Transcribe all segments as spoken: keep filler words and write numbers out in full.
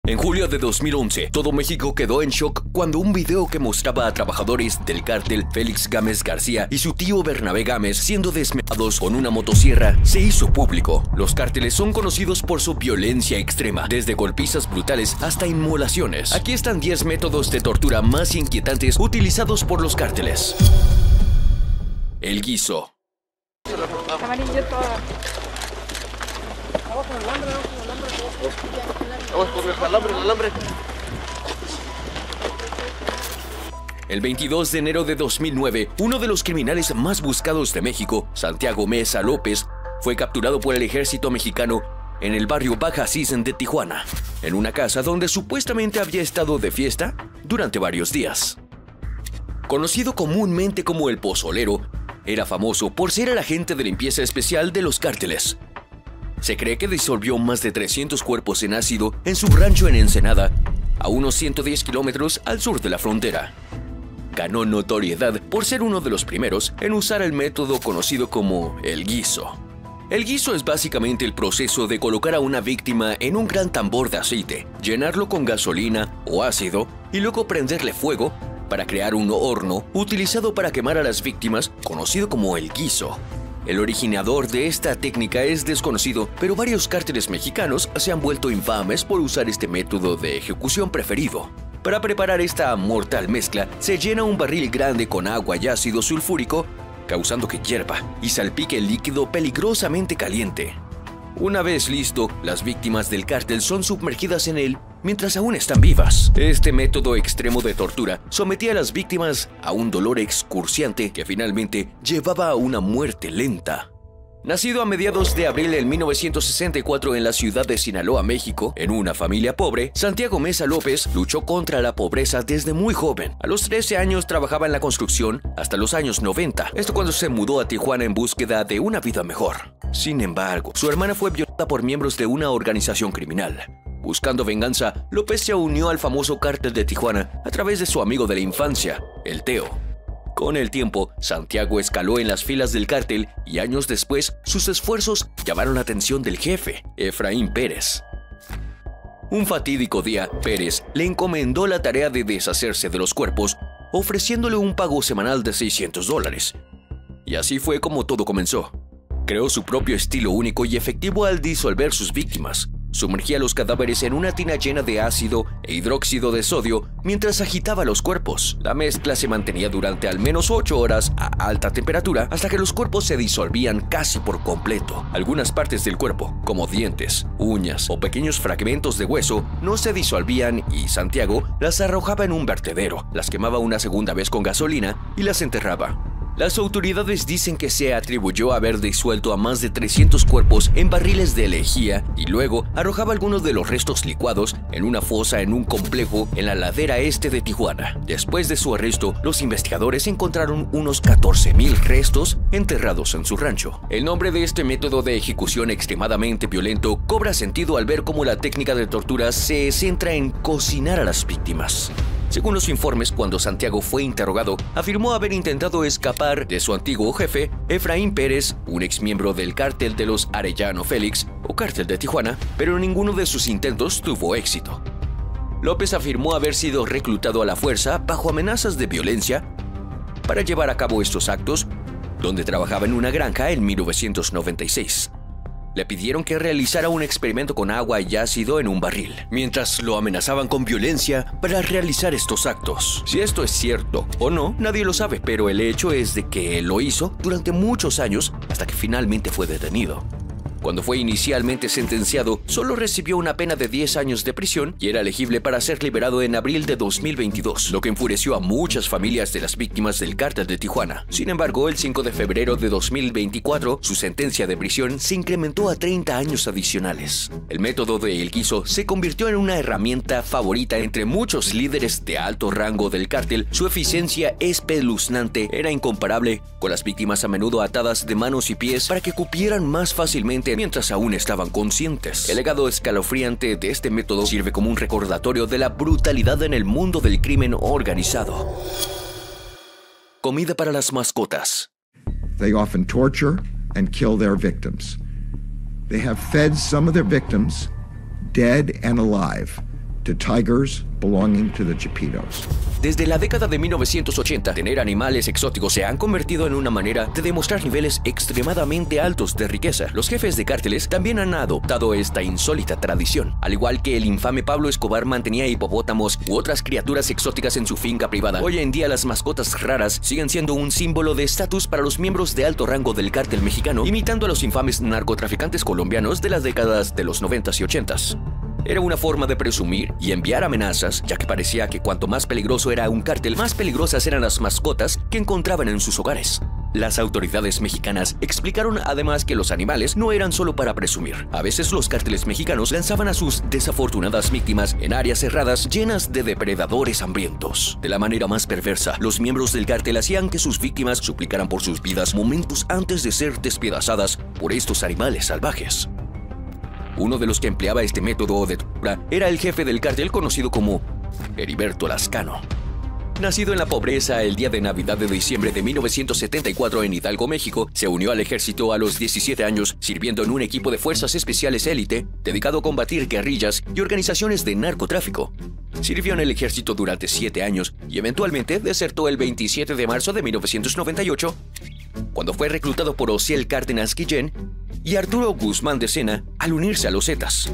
En julio de dos mil once, todo México quedó en shock cuando un video que mostraba a trabajadores del cártel Félix Gámez García y su tío Bernabé Gámez siendo desmembrados con una motosierra se hizo público. Los cárteles son conocidos por su violencia extrema, desde golpizas brutales hasta inmolaciones. Aquí están diez métodos de tortura más inquietantes utilizados por los cárteles. El guiso. Amarillo todo. Vamos con el alambre, vamos con el alambre. Vamos por el alambre, el alambre. El veintidós de enero de dos mil nueve, uno de los criminales más buscados de México, Santiago Mesa López, fue capturado por el ejército mexicano en el barrio Baja Cisen de Tijuana, en una casa donde supuestamente había estado de fiesta durante varios días. Conocido comúnmente como el Pozolero, era famoso por ser el agente de limpieza especial de los cárteles. Se cree que disolvió más de trescientos cuerpos en ácido en su rancho en Ensenada, a unos ciento diez kilómetros al sur de la frontera. Ganó notoriedad por ser uno de los primeros en usar el método conocido como el guiso. El guiso es básicamente el proceso de colocar a una víctima en un gran tambor de aceite, llenarlo con gasolina o ácido y luego prenderle fuego para crear un horno utilizado para quemar a las víctimas, conocido como el guiso. El originador de esta técnica es desconocido, pero varios cárteles mexicanos se han vuelto infames por usar este método de ejecución preferido. Para preparar esta mortal mezcla, se llena un barril grande con agua y ácido sulfúrico, causando que hierva y salpique el líquido peligrosamente caliente. Una vez listo, las víctimas del cártel son sumergidas en él mientras aún están vivas. Este método extremo de tortura sometía a las víctimas a un dolor excruciante que finalmente llevaba a una muerte lenta. Nacido a mediados de abril de mil novecientos sesenta y cuatro en la ciudad de Sinaloa, México, en una familia pobre, Santiago Mesa López luchó contra la pobreza desde muy joven. A los trece años trabajaba en la construcción hasta los años noventa, esto cuando se mudó a Tijuana en búsqueda de una vida mejor. Sin embargo, su hermana fue violada por miembros de una organización criminal. Buscando venganza, López se unió al famoso cártel de Tijuana a través de su amigo de la infancia, el Teo. Con el tiempo, Santiago escaló en las filas del cártel y años después, sus esfuerzos llamaron la atención del jefe, Efraín Pérez. Un fatídico día, Pérez le encomendó la tarea de deshacerse de los cuerpos, ofreciéndole un pago semanal de seiscientos dólares. Y así fue como todo comenzó. Creó su propio estilo único y efectivo al disolver sus víctimas. Sumergía los cadáveres en una tina llena de ácido e hidróxido de sodio mientras agitaba los cuerpos. La mezcla se mantenía durante al menos ocho horas a alta temperatura hasta que los cuerpos se disolvían casi por completo. Algunas partes del cuerpo, como dientes, uñas o pequeños fragmentos de hueso, no se disolvían y Santiago las arrojaba en un vertedero, las quemaba una segunda vez con gasolina y las enterraba. Las autoridades dicen que se atribuyó a haber disuelto a más de trescientos cuerpos en barriles de lejía y luego arrojaba algunos de los restos licuados en una fosa en un complejo en la ladera este de Tijuana. Después de su arresto, los investigadores encontraron unos catorce mil restos enterrados en su rancho. El nombre de este método de ejecución extremadamente violento cobra sentido al ver cómo la técnica de tortura se centra en cocinar a las víctimas. Según los informes, cuando Santiago fue interrogado, afirmó haber intentado escapar de su antiguo jefe, Efraín Pérez, un exmiembro del cártel de los Arellano Félix, o cártel de Tijuana, pero ninguno de sus intentos tuvo éxito. López afirmó haber sido reclutado a la fuerza bajo amenazas de violencia para llevar a cabo estos actos, donde trabajaba en una granja en mil novecientos noventa y seis. Le pidieron que realizara un experimento con agua y ácido en un barril, mientras lo amenazaban con violencia para realizar estos actos. Si esto es cierto o no, nadie lo sabe, pero el hecho es de que él lo hizo durante muchos años hasta que finalmente fue detenido. Cuando fue inicialmente sentenciado, solo recibió una pena de diez años de prisión y era elegible para ser liberado en abril de dos mil veintidós, lo que enfureció a muchas familias de las víctimas del cártel de Tijuana. Sin embargo, el cinco de febrero de dos mil veinticuatro, su sentencia de prisión se incrementó a treinta años adicionales. El método de El Guiso se convirtió en una herramienta favorita entre muchos líderes de alto rango del cártel. Su eficiencia espeluznante era incomparable, con las víctimas a menudo atadas de manos y pies para que cupieran más fácilmente mientras aún estaban conscientes. El legado escalofriante de este método sirve como un recordatorio de la brutalidad en el mundo del crimen organizado. Comida para las mascotas. They often torture and kill their victims. They have fed some of their victims, dead and alive, to tigers belonging to the Chapitos. Desde la década de mil novecientos ochenta, tener animales exóticos se han convertido en una manera de demostrar niveles extremadamente altos de riqueza. Los jefes de cárteles también han adoptado esta insólita tradición. Al igual que el infame Pablo Escobar mantenía hipopótamos u otras criaturas exóticas en su finca privada, hoy en día las mascotas raras siguen siendo un símbolo de estatus para los miembros de alto rango del cártel mexicano, imitando a los infames narcotraficantes colombianos de las décadas de los noventas y ochentas. Era una forma de presumir y enviar amenazas, ya que parecía que cuanto más peligroso era un cártel, más peligrosas eran las mascotas que encontraban en sus hogares. Las autoridades mexicanas explicaron además que los animales no eran solo para presumir. A veces los cárteles mexicanos lanzaban a sus desafortunadas víctimas en áreas cerradas llenas de depredadores hambrientos. De la manera más perversa, los miembros del cártel hacían que sus víctimas suplicaran por sus vidas momentos antes de ser despedazadas por estos animales salvajes. Uno de los que empleaba este método de tortura era el jefe del cártel conocido como Heriberto Lascano. Nacido en la pobreza el día de Navidad de diciembre de mil novecientos setenta y cuatro en Hidalgo, México, se unió al ejército a los diecisiete años, sirviendo en un equipo de fuerzas especiales élite dedicado a combatir guerrillas y organizaciones de narcotráfico. Sirvió en el ejército durante siete años y eventualmente desertó el veintisiete de marzo de mil novecientos noventa y ocho, cuando fue reclutado por Ociel Cárdenas Guillén y Arturo Guzmán de Sena al unirse a los Zetas.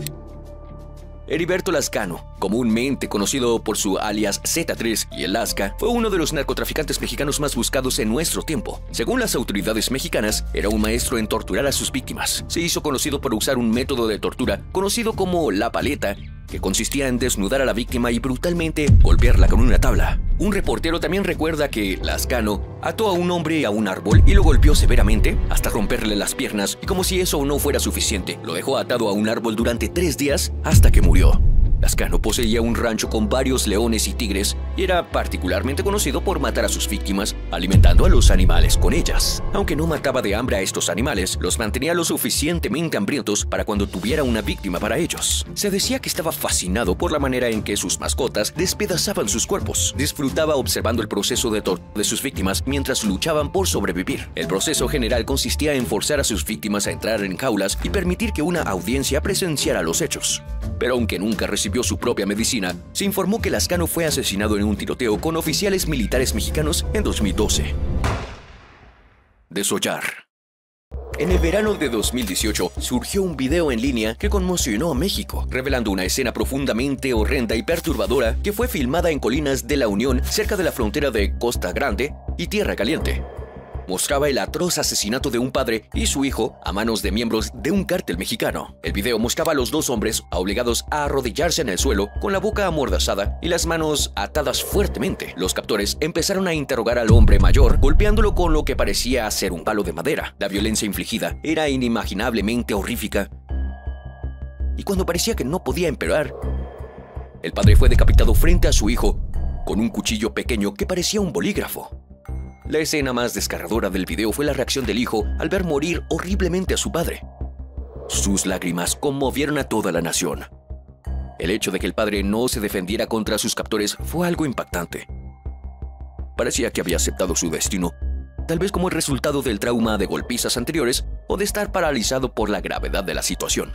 Heriberto Lascano, comúnmente conocido por su alias Z tres y el Lasca, fue uno de los narcotraficantes mexicanos más buscados en nuestro tiempo. Según las autoridades mexicanas, era un maestro en torturar a sus víctimas. Se hizo conocido por usar un método de tortura conocido como la paleta, que consistía en desnudar a la víctima y brutalmente golpearla con una tabla. Un reportero también recuerda que Lascano ató a un hombre a un árbol y lo golpeó severamente hasta romperle las piernas, y como si eso no fuera suficiente, lo dejó atado a un árbol durante tres días hasta que murió. Lascano poseía un rancho con varios leones y tigres y era particularmente conocido por matar a sus víctimas, alimentando a los animales con ellas. Aunque no mataba de hambre a estos animales, los mantenía lo suficientemente hambrientos para cuando tuviera una víctima para ellos. Se decía que estaba fascinado por la manera en que sus mascotas despedazaban sus cuerpos. Disfrutaba observando el proceso de tortura de sus víctimas mientras luchaban por sobrevivir. El proceso general consistía en forzar a sus víctimas a entrar en jaulas y permitir que una audiencia presenciara los hechos. Pero aunque nunca recibió su propia medicina, se informó que Lascano fue asesinado en un tiroteo con oficiales militares mexicanos en dos mil doce. Desollar. En el verano de dos mil dieciocho surgió un video en línea que conmocionó a México, revelando una escena profundamente horrenda y perturbadora que fue filmada en colinas de La Unión, cerca de la frontera de Costa Grande y Tierra Caliente. Mostraba el atroz asesinato de un padre y su hijo a manos de miembros de un cártel mexicano. El video mostraba a los dos hombres obligados a arrodillarse en el suelo con la boca amordazada y las manos atadas fuertemente. Los captores empezaron a interrogar al hombre mayor, golpeándolo con lo que parecía ser un palo de madera. La violencia infligida era inimaginablemente horrífica, y cuando parecía que no podía empeorar, el padre fue decapitado frente a su hijo con un cuchillo pequeño que parecía un bolígrafo. La escena más desgarradora del video fue la reacción del hijo al ver morir horriblemente a su padre. Sus lágrimas conmovieron a toda la nación. El hecho de que el padre no se defendiera contra sus captores fue algo impactante. Parecía que había aceptado su destino, tal vez como el resultado del trauma de golpizas anteriores o de estar paralizado por la gravedad de la situación.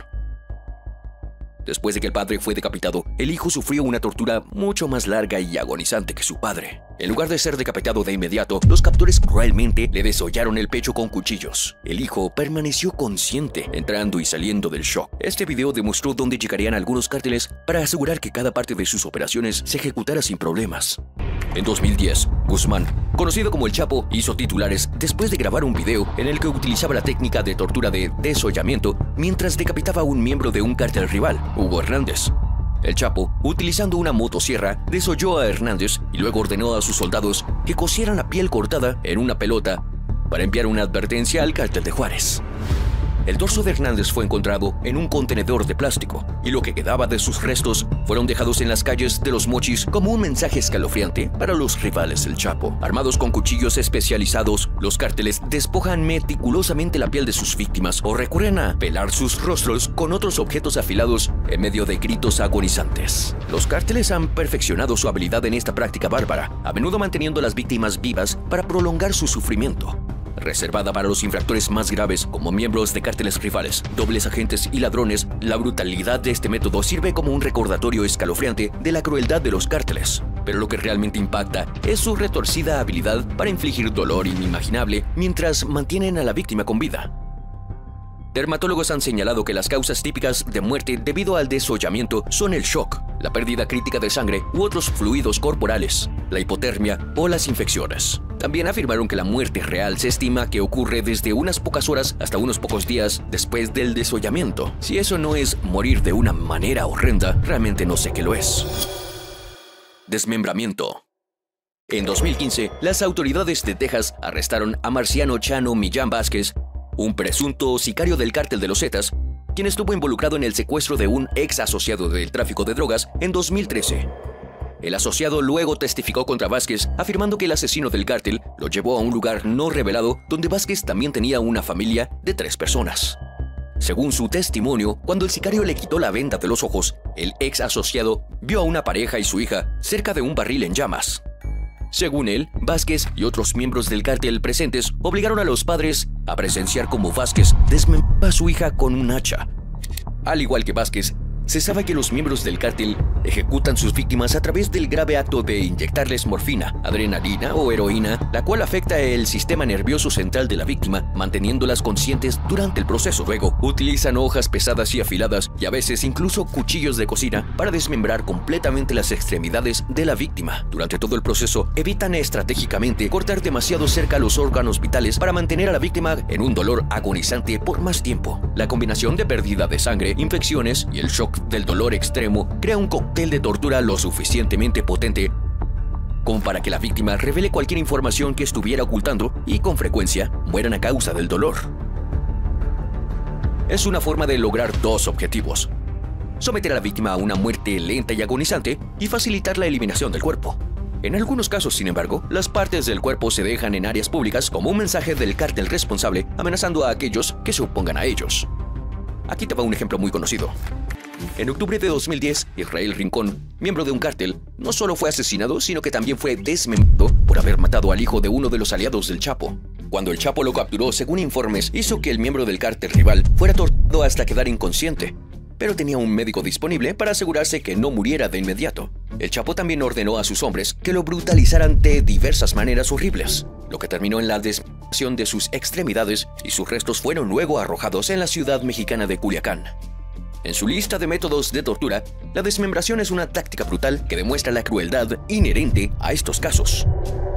Después de que el padre fue decapitado, el hijo sufrió una tortura mucho más larga y agonizante que su padre. En lugar de ser decapitado de inmediato, los captores cruelmente le desollaron el pecho con cuchillos. El hijo permaneció consciente, entrando y saliendo del shock. Este video demostró dónde llegarían algunos cárteles para asegurar que cada parte de sus operaciones se ejecutara sin problemas. En dos mil diez, Guzmán, conocido como El Chapo, hizo titulares después de grabar un video en el que utilizaba la técnica de tortura de desollamiento mientras decapitaba a un miembro de un cártel rival, Hugo Hernández. El Chapo, utilizando una motosierra, desolló a Hernández y luego ordenó a sus soldados que cosieran la piel cortada en una pelota para enviar una advertencia al cártel de Juárez. El torso de Hernández fue encontrado en un contenedor de plástico, y lo que quedaba de sus restos fueron dejados en las calles de Los Mochis como un mensaje escalofriante para los rivales del Chapo. Armados con cuchillos especializados, los cárteles despojan meticulosamente la piel de sus víctimas o recurren a pelar sus rostros con otros objetos afilados en medio de gritos agonizantes. Los cárteles han perfeccionado su habilidad en esta práctica bárbara, a menudo manteniendo a las víctimas vivas para prolongar su sufrimiento. reservada para los infractores más graves como miembros de cárteles rivales, dobles agentes y ladrones, la brutalidad de este método sirve como un recordatorio escalofriante de la crueldad de los cárteles. Pero lo que realmente impacta es su retorcida habilidad para infligir dolor inimaginable mientras mantienen a la víctima con vida. Dermatólogos han señalado que las causas típicas de muerte debido al desollamiento son el shock, la pérdida crítica de sangre u otros fluidos corporales, la hipotermia o las infecciones. También afirmaron que la muerte real se estima que ocurre desde unas pocas horas hasta unos pocos días después del desollamiento. Si eso no es morir de una manera horrenda, realmente no sé qué lo es. Desmembramiento. En dos mil quince, las autoridades de Texas arrestaron a Marciano Chano Millán Vázquez, un presunto sicario del cártel de los Zetas, quien estuvo involucrado en el secuestro de un ex asociado del tráfico de drogas en dos mil trece. El asociado luego testificó contra Vázquez, afirmando que el asesino del cártel lo llevó a un lugar no revelado donde Vázquez también tenía una familia de tres personas. Según su testimonio, cuando el sicario le quitó la venda de los ojos, el ex asociado vio a una pareja y su hija cerca de un barril en llamas. Según él, Vázquez y otros miembros del cártel presentes obligaron a los padres a presenciar cómo Vázquez desmembraba a su hija con un hacha. Al igual que Vázquez, se sabe que los miembros del cártel ejecutan sus víctimas a través del grave acto de inyectarles morfina, adrenalina o heroína, la cual afecta el sistema nervioso central de la víctima, manteniéndolas conscientes durante el proceso. Luego, utilizan hojas pesadas y afiladas y a veces incluso cuchillos de cocina para desmembrar completamente las extremidades de la víctima. Durante todo el proceso, evitan estratégicamente cortar demasiado cerca los órganos vitales para mantener a la víctima en un dolor agonizante por más tiempo. La combinación de pérdida de sangre, infecciones y el shock del dolor extremo crea un cóctel de tortura lo suficientemente potente como para que la víctima revele cualquier información que estuviera ocultando y, con frecuencia, mueran a causa del dolor. Es una forma de lograr dos objetivos: someter a la víctima a una muerte lenta y agonizante y facilitar la eliminación del cuerpo. En algunos casos, sin embargo, las partes del cuerpo se dejan en áreas públicas como un mensaje del cártel responsable, amenazando a aquellos que se opongan a ellos. Aquí te va un ejemplo muy conocido. En octubre de dos mil diez, Israel Rincón, miembro de un cártel, no solo fue asesinado, sino que también fue desmembrado por haber matado al hijo de uno de los aliados del Chapo. Cuando el Chapo lo capturó, según informes, hizo que el miembro del cártel rival fuera torturado hasta quedar inconsciente, pero tenía un médico disponible para asegurarse que no muriera de inmediato. El Chapo también ordenó a sus hombres que lo brutalizaran de diversas maneras horribles, lo que terminó en la desmembración de sus extremidades, y sus restos fueron luego arrojados en la ciudad mexicana de Culiacán. En su lista de métodos de tortura, la desmembración es una táctica brutal que demuestra la crueldad inherente a estos casos.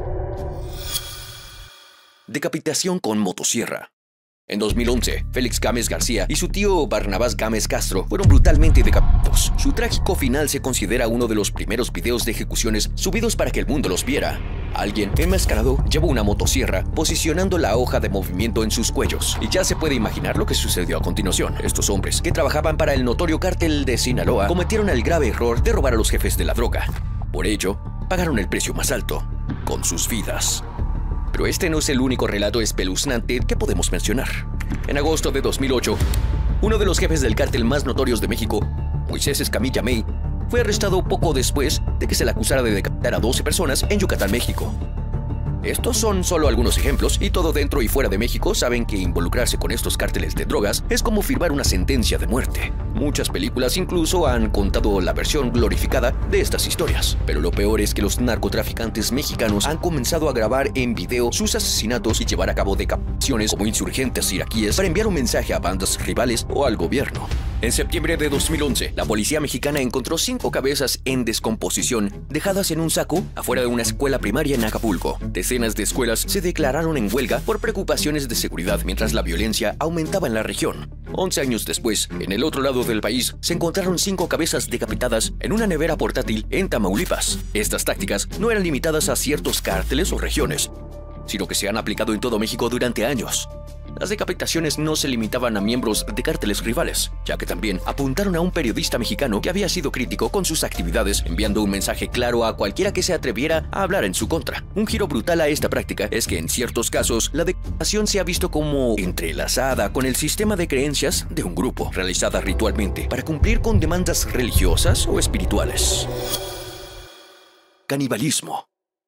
Decapitación con motosierra. En dos mil once, Félix Gámez García y su tío Barnabás Gámez Castro fueron brutalmente decapitados. Su trágico final se considera uno de los primeros videos de ejecuciones subidos para que el mundo los viera. Alguien enmascarado llevó una motosierra posicionando la hoja de movimiento en sus cuellos, y ya se puede imaginar lo que sucedió a continuación. Estos hombres, que trabajaban para el notorio cártel de Sinaloa, cometieron el grave error de robar a los jefes de la droga. Por ello, pagaron el precio más alto, con sus vidas. Pero este no es el único relato espeluznante que podemos mencionar. En agosto de dos mil ocho, uno de los jefes del cártel más notorios de México, Moisés Escamilla May, fue arrestado poco después de que se le acusara de decapitar a doce personas en Yucatán, México. Estos son solo algunos ejemplos, y todo dentro y fuera de México saben que involucrarse con estos cárteles de drogas es como firmar una sentencia de muerte. Muchas películas incluso han contado la versión glorificada de estas historias. Pero lo peor es que los narcotraficantes mexicanos han comenzado a grabar en video sus asesinatos y llevar a cabo decapitaciones como insurgentes iraquíes para enviar un mensaje a bandas rivales o al gobierno. En septiembre de dos mil once, la policía mexicana encontró cinco cabezas en descomposición, dejadas en un saco afuera de una escuela primaria en Acapulco. Decenas de escuelas se declararon en huelga por preocupaciones de seguridad mientras la violencia aumentaba en la región. Once años después, en el otro lado del país, se encontraron cinco cabezas decapitadas en una nevera portátil en Tamaulipas. Estas tácticas no eran limitadas a ciertos cárteles o regiones, sino que se han aplicado en todo México durante años. Las decapitaciones no se limitaban a miembros de cárteles rivales, ya que también apuntaron a un periodista mexicano que había sido crítico con sus actividades, enviando un mensaje claro a cualquiera que se atreviera a hablar en su contra. Un giro brutal a esta práctica es que en ciertos casos la decapitación se ha visto como entrelazada con el sistema de creencias de un grupo, realizada ritualmente para cumplir con demandas religiosas o espirituales. Canibalismo.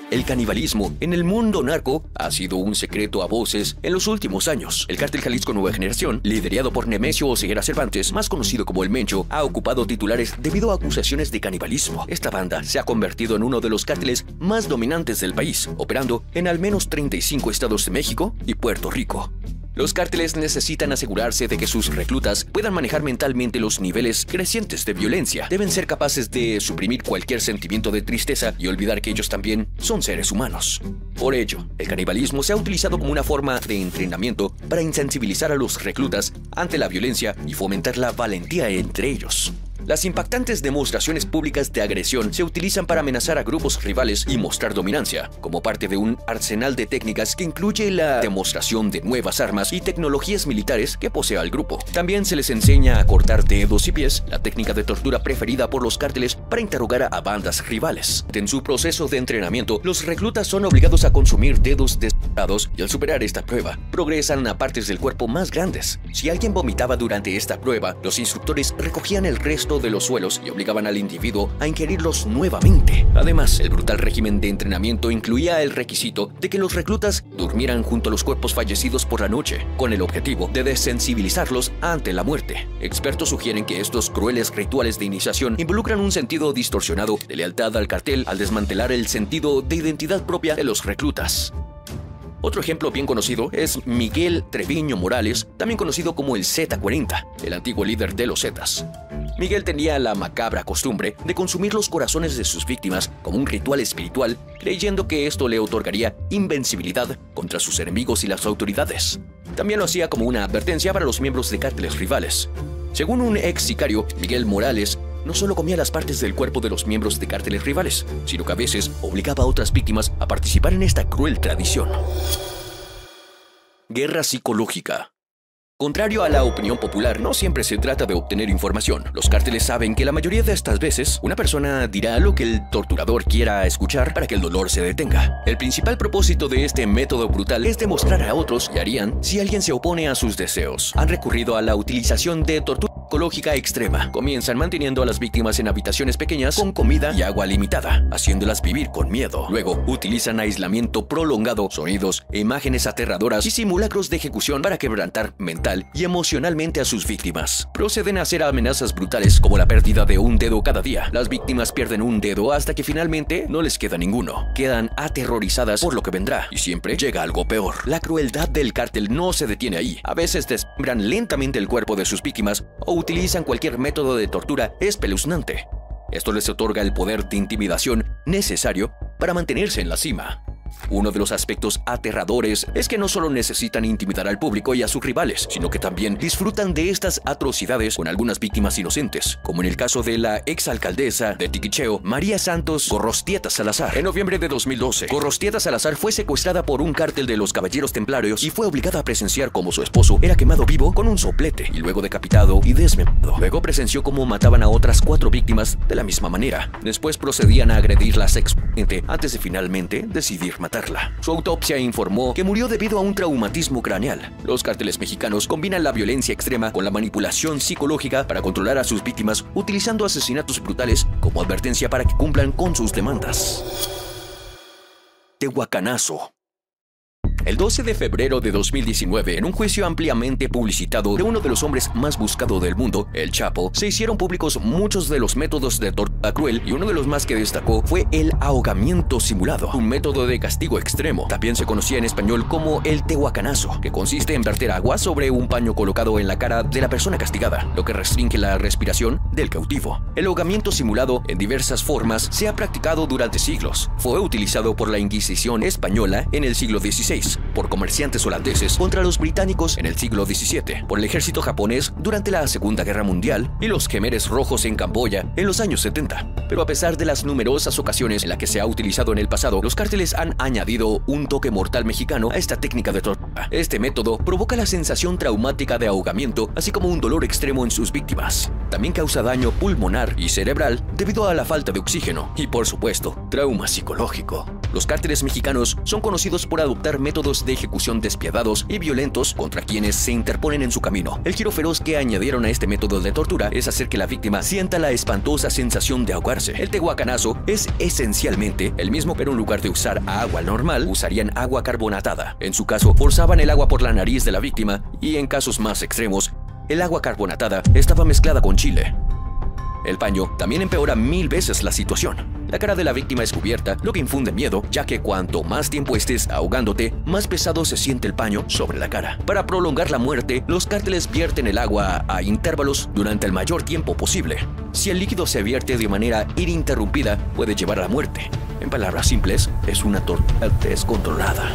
El canibalismo en el mundo narco ha sido un secreto a voces en los últimos años. El Cártel Jalisco Nueva Generación, liderado por Nemesio Oseguera Cervantes, más conocido como El Mencho, ha ocupado titulares debido a acusaciones de canibalismo. Esta banda se ha convertido en uno de los cárteles más dominantes del país, operando en al menos treinta y cinco estados de México y Puerto Rico. Los cárteles necesitan asegurarse de que sus reclutas puedan manejar mentalmente los niveles crecientes de violencia. Deben ser capaces de suprimir cualquier sentimiento de tristeza y olvidar que ellos también son seres humanos. Por ello, el canibalismo se ha utilizado como una forma de entrenamiento para insensibilizar a los reclutas ante la violencia y fomentar la valentía entre ellos. Las impactantes demostraciones públicas de agresión se utilizan para amenazar a grupos rivales y mostrar dominancia, como parte de un arsenal de técnicas que incluye la demostración de nuevas armas y tecnologías militares que posee el grupo. También se les enseña a cortar dedos y pies, la técnica de tortura preferida por los cárteles para interrogar a bandas rivales. En su proceso de entrenamiento, los reclutas son obligados a consumir dedos destrozados y al superar esta prueba, progresan a partes del cuerpo más grandes. Si alguien vomitaba durante esta prueba, los instructores recogían el resto de los suelos y obligaban al individuo a ingerirlos nuevamente. Además, el brutal régimen de entrenamiento incluía el requisito de que los reclutas durmieran junto a los cuerpos fallecidos por la noche, con el objetivo de desensibilizarlos ante la muerte. Expertos sugieren que estos crueles rituales de iniciación involucran un sentido distorsionado de lealtad al cartel al desmantelar el sentido de identidad propia de los reclutas. Otro ejemplo bien conocido es Miguel Treviño Morales, también conocido como el Z cuarenta, el antiguo líder de los Zetas. Miguel tenía la macabra costumbre de consumir los corazones de sus víctimas como un ritual espiritual, creyendo que esto le otorgaría invencibilidad contra sus enemigos y las autoridades. También lo hacía como una advertencia para los miembros de cárteles rivales. Según un ex sicario, Miguel Morales no solo comía las partes del cuerpo de los miembros de cárteles rivales, sino que a veces obligaba a otras víctimas a participar en esta cruel tradición. Guerra psicológica. Contrario a la opinión popular, no siempre se trata de obtener información. Los cárteles saben que la mayoría de estas veces, una persona dirá lo que el torturador quiera escuchar para que el dolor se detenga. El principal propósito de este método brutal es demostrar a otros qué harían si alguien se opone a sus deseos. Han recurrido a la utilización de tortura psicológica extrema. Comienzan manteniendo a las víctimas en habitaciones pequeñas con comida y agua limitada, haciéndolas vivir con miedo. Luego, utilizan aislamiento prolongado, sonidos e imágenes aterradoras y simulacros de ejecución para quebrantar mental y emocionalmente a sus víctimas. Proceden a hacer amenazas brutales como la pérdida de un dedo cada día. Las víctimas pierden un dedo hasta que finalmente no les queda ninguno. Quedan aterrorizadas por lo que vendrá y siempre llega algo peor. La crueldad del cártel no se detiene ahí. A veces desmembran lentamente el cuerpo de sus víctimas o utilizan cualquier método de tortura espeluznante. Esto les otorga el poder de intimidación necesario para mantenerse en la cima. Uno de los aspectos aterradores es que no solo necesitan intimidar al público y a sus rivales, sino que también disfrutan de estas atrocidades con algunas víctimas inocentes, como en el caso de la exalcaldesa de Tiquicheo, María Santos Gorrostieta Salazar. En noviembre de dos mil doce, Gorrostieta Salazar fue secuestrada por un cártel de los Caballeros Templarios y fue obligada a presenciar cómo su esposo era quemado vivo con un soplete y luego decapitado y desmembrado. Luego presenció cómo mataban a otras cuatro víctimas de la misma manera. Después procedían a agredirla sexualmente antes de finalmente decidir matarla. Su autopsia informó que murió debido a un traumatismo craneal. Los cárteles mexicanos combinan la violencia extrema con la manipulación psicológica para controlar a sus víctimas, utilizando asesinatos brutales como advertencia para que cumplan con sus demandas. Tehuacanazo. El doce de febrero de dos mil diecinueve, en un juicio ampliamente publicitado de uno de los hombres más buscados del mundo, el Chapo, se hicieron públicos muchos de los métodos de tortura cruel y uno de los más que destacó fue el ahogamiento simulado, un método de castigo extremo. También se conocía en español como el tehuacanazo, que consiste en verter agua sobre un paño colocado en la cara de la persona castigada, lo que restringe la respiración del cautivo. El ahogamiento simulado, en diversas formas, se ha practicado durante siglos. Fue utilizado por la Inquisición española en el siglo dieciséis, por comerciantes holandeses contra los británicos en el siglo diecisiete, por el ejército japonés durante la Segunda Guerra Mundial y los Khmeres rojos en Camboya en los años setenta. Pero a pesar de las numerosas ocasiones en las que se ha utilizado en el pasado, los cárteles han añadido un toque mortal mexicano a esta técnica de tortura. Este método provoca la sensación traumática de ahogamiento, así como un dolor extremo en sus víctimas. También causa daño pulmonar y cerebral debido a la falta de oxígeno y, por supuesto, trauma psicológico. Los cárteles mexicanos son conocidos por adoptar métodos de ejecución despiadados y violentos contra quienes se interponen en su camino. El giro feroz que añadieron a este método de tortura es hacer que la víctima sienta la espantosa sensación de ahogarse. El tehuacanazo es esencialmente el mismo, pero en lugar de usar agua normal, usarían agua carbonatada. En su caso, forzaban el agua por la nariz de la víctima y, en casos más extremos, el agua carbonatada estaba mezclada con chile. El paño también empeora mil veces la situación. La cara de la víctima es cubierta, lo que infunde miedo, ya que cuanto más tiempo estés ahogándote, más pesado se siente el paño sobre la cara. Para prolongar la muerte, los cárteles vierten el agua a intervalos durante el mayor tiempo posible. Si el líquido se vierte de manera ininterrumpida, puede llevar a la muerte. En palabras simples, es una tortura descontrolada.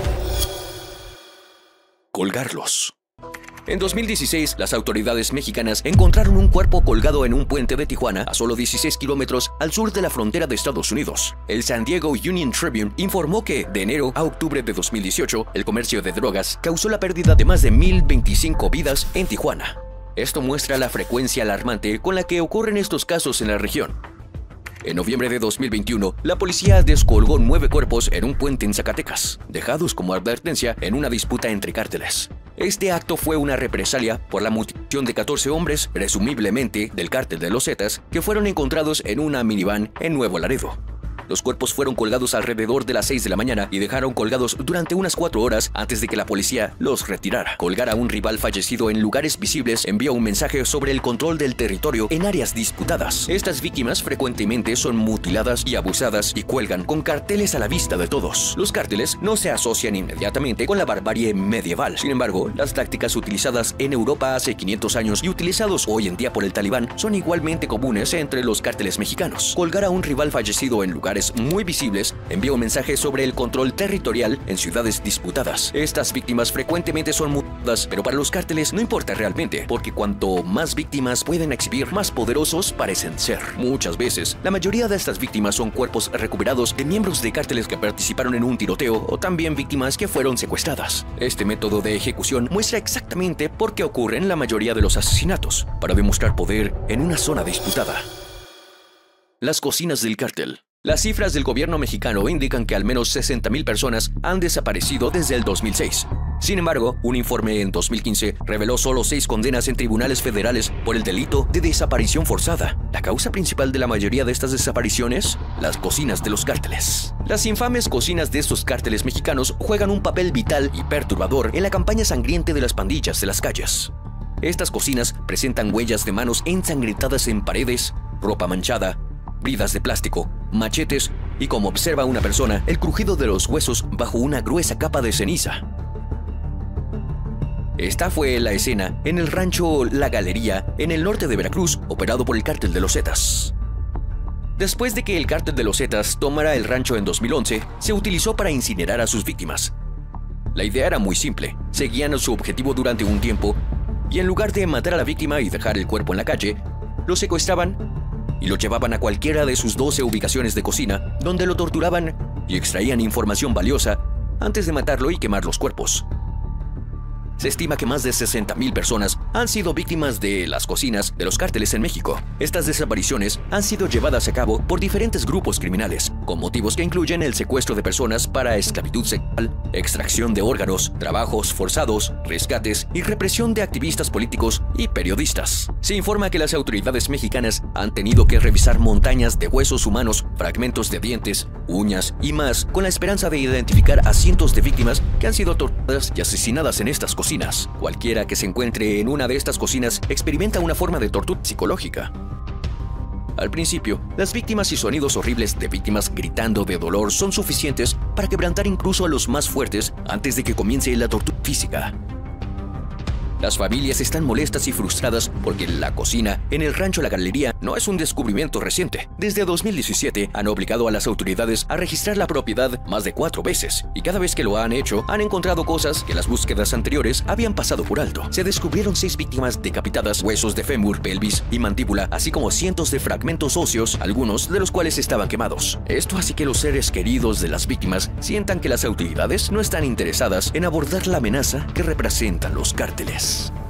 Colgarlos. En dos mil dieciséis, las autoridades mexicanas encontraron un cuerpo colgado en un puente de Tijuana, a solo dieciséis kilómetros al sur de la frontera de Estados Unidos. El San Diego Union Tribune informó que, de enero a octubre de dos mil dieciocho, el comercio de drogas causó la pérdida de más de mil veinticinco vidas en Tijuana. Esto muestra la frecuencia alarmante con la que ocurren estos casos en la región. En noviembre de dos mil veintiuno, la policía descolgó nueve cuerpos en un puente en Zacatecas, dejados como advertencia en una disputa entre cárteles. Este acto fue una represalia por la mutilación de catorce hombres, presumiblemente del cártel de los Zetas, que fueron encontrados en una minivan en Nuevo Laredo. Los cuerpos fueron colgados alrededor de las seis de la mañana y dejaron colgados durante unas cuatro horas antes de que la policía los retirara. Colgar a un rival fallecido en lugares visibles envía un mensaje sobre el control del territorio en áreas disputadas. Estas víctimas frecuentemente son mutiladas y abusadas y cuelgan con carteles a la vista de todos. Los cárteles no se asocian inmediatamente con la barbarie medieval. Sin embargo, las tácticas utilizadas en Europa hace quinientos años y utilizados hoy en día por el Talibán son igualmente comunes entre los cárteles mexicanos. Colgar a un rival fallecido en lugares muy visibles envía un mensaje sobre el control territorial en ciudades disputadas. Estas víctimas frecuentemente son mutiladas, pero para los cárteles no importa realmente, porque cuanto más víctimas pueden exhibir, más poderosos parecen ser. Muchas veces, la mayoría de estas víctimas son cuerpos recuperados de miembros de cárteles que participaron en un tiroteo o también víctimas que fueron secuestradas. Este método de ejecución muestra exactamente por qué ocurren la mayoría de los asesinatos, para demostrar poder en una zona disputada. Las cocinas del cártel. Las cifras del gobierno mexicano indican que al menos sesenta mil personas han desaparecido desde el dos mil seis. Sin embargo, un informe en dos mil quince reveló solo seis condenas en tribunales federales por el delito de desaparición forzada. La causa principal de la mayoría de estas desapariciones, las cocinas de los cárteles. Las infames cocinas de estos cárteles mexicanos juegan un papel vital y perturbador en la campaña sangrienta de las pandillas de las calles. Estas cocinas presentan huellas de manos ensangrentadas en paredes, ropa manchada, bridas de plástico, machetes y, como observa una persona, el crujido de los huesos bajo una gruesa capa de ceniza. Esta fue la escena en el rancho La Galería, en el norte de Veracruz, operado por el cártel de los Zetas. Después de que el cártel de los Zetas tomara el rancho en dos mil once, se utilizó para incinerar a sus víctimas. La idea era muy simple: seguían su objetivo durante un tiempo y, en lugar de matar a la víctima y dejar el cuerpo en la calle, lo secuestraban y lo llevaban a cualquiera de sus doce ubicaciones de cocina, donde lo torturaban y extraían información valiosa antes de matarlo y quemar los cuerpos. Se estima que más de sesenta mil personas han sido víctimas de las cocinas de los cárteles en México. Estas desapariciones han sido llevadas a cabo por diferentes grupos criminales, con motivos que incluyen el secuestro de personas para esclavitud sexual, extracción de órganos, trabajos forzados, rescates y represión de activistas políticos y periodistas. Se informa que las autoridades mexicanas han tenido que revisar montañas de huesos humanos, fragmentos de dientes, uñas y más, con la esperanza de identificar a cientos de víctimas que han sido torturadas y asesinadas en estas cocinas. Cualquiera que se encuentre en una de estas cocinas experimenta una forma de tortura psicológica. Al principio, las víctimas y sonidos horribles de víctimas gritando de dolor son suficientes para quebrantar incluso a los más fuertes antes de que comience la tortura física. Las familias están molestas y frustradas porque la cocina en el rancho La Galería no es un descubrimiento reciente. Desde dos mil diecisiete han obligado a las autoridades a registrar la propiedad más de cuatro veces, y cada vez que lo han hecho han encontrado cosas que las búsquedas anteriores habían pasado por alto. Se descubrieron seis víctimas decapitadas, huesos de fémur, pelvis y mandíbula, así como cientos de fragmentos óseos, algunos de los cuales estaban quemados. Esto hace que los seres queridos de las víctimas sientan que las autoridades no están interesadas en abordar la amenaza que representan los cárteles.